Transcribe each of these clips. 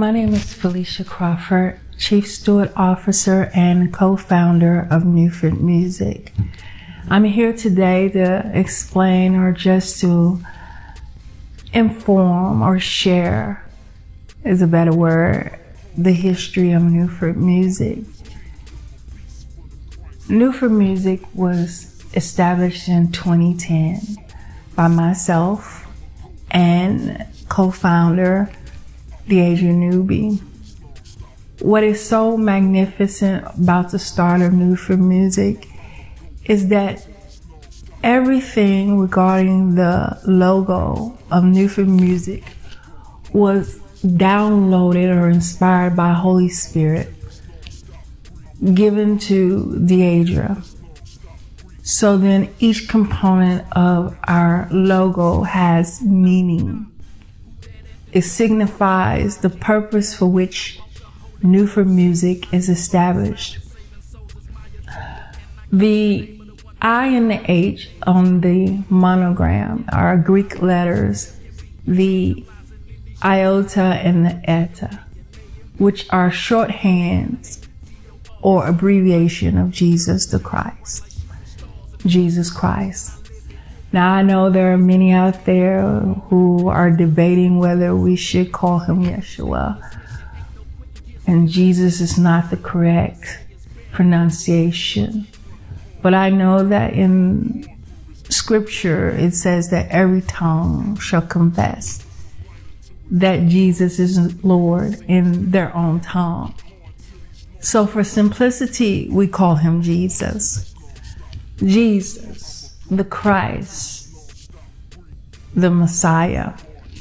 My name is Felicia Crawford, Chief Steward Officer and co-founder of Newford Music. I'm here today to explain, or just to inform or share, is a better word, the history of Newford Music. Newford Music was established in 2010 by myself and co-founder Deidre Newby. What is so magnificent about the start of Newford Music is that everything regarding the logo of Newford Music was downloaded or inspired by Holy Spirit, given to Deidre. So then each component of our logo has meaning. It signifies the purpose for which Newford Music is established. The I and the H on the monogram are Greek letters, the iota and the eta, which are shorthands or abbreviation of Jesus the Christ. Jesus Christ. Now I know there are many out there who are debating whether we should call him Yeshua, and Jesus is not the correct pronunciation. But I know that in Scripture it says that every tongue shall confess that Jesus is Lord in their own tongue. So for simplicity, we call him Jesus. Jesus, the Christ, the Messiah.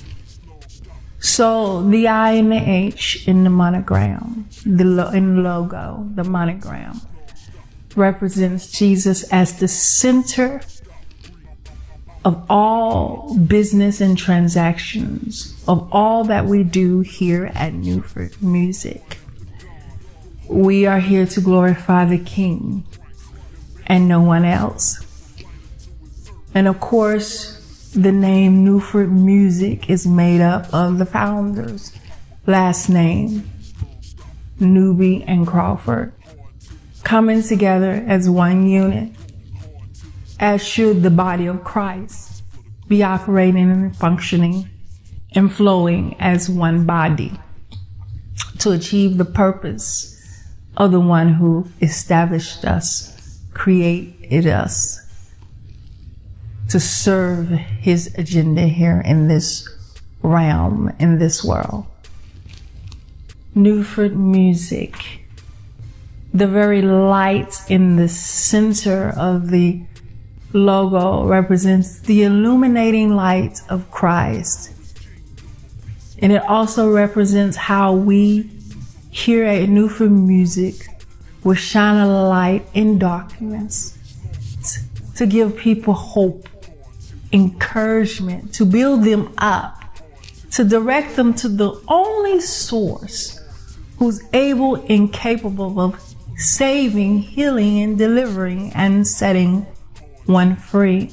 So the I and the H in the monogram, in the logo, the monogram, represents Jesus as the center of all business and transactions, of all that we do here at Newford Music. We are here to glorify the King and no one else. And of course, the name Newford Music is made up of the founders' last name, Newby and Crawford, coming together as one unit, as should the body of Christ be operating and functioning and flowing as one body to achieve the purpose of the one who established us, created us, to serve his agenda here in this realm, in this world. Newford Music, the very light in the center of the logo represents the illuminating light of Christ. And it also represents how we here at Newford Music will shine a light in darkness to give people hope, encouragement, to build them up, to direct them to the only source who's able and capable of saving, healing, and delivering and setting one free,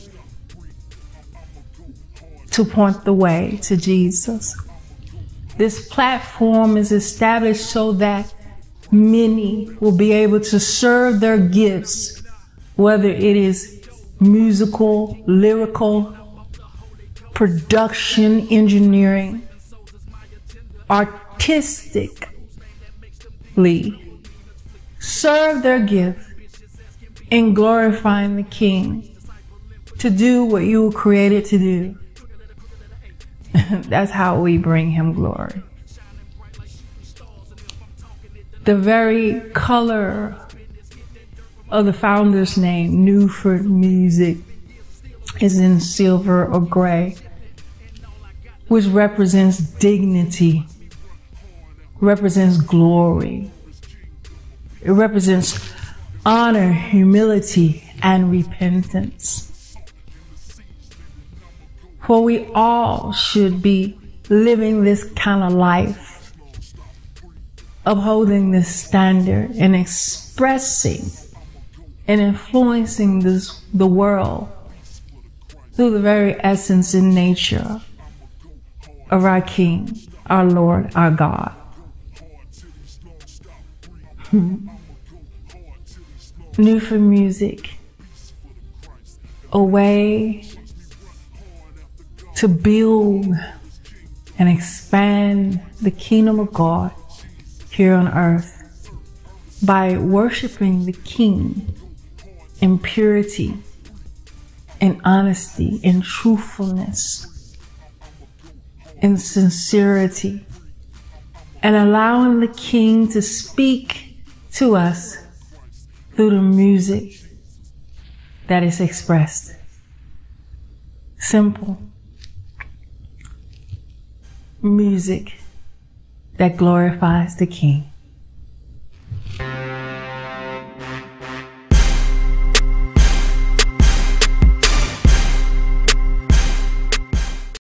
to point the way to Jesus. This platform is established so that many will be able to serve their gifts, whether it is musical, lyrical, production, engineering, artistically, serve their gift in glorifying the King, to do what you were created to do. That's how we bring him glory. The very color of the founder's name, Newford Music, is in silver or gray, which represents dignity, represents glory. It represents honor, humility, and repentance. For we all should be living this kind of life, upholding this standard and expressing and influencing the world through the very essence and nature of our King, our Lord, our God. Newford music, a way to build and expand the kingdom of God here on earth by worshiping the King in purity, in honesty, in truthfulness, in sincerity, and allowing the King to speak to us through the music that is expressed. Simple music that glorifies the King.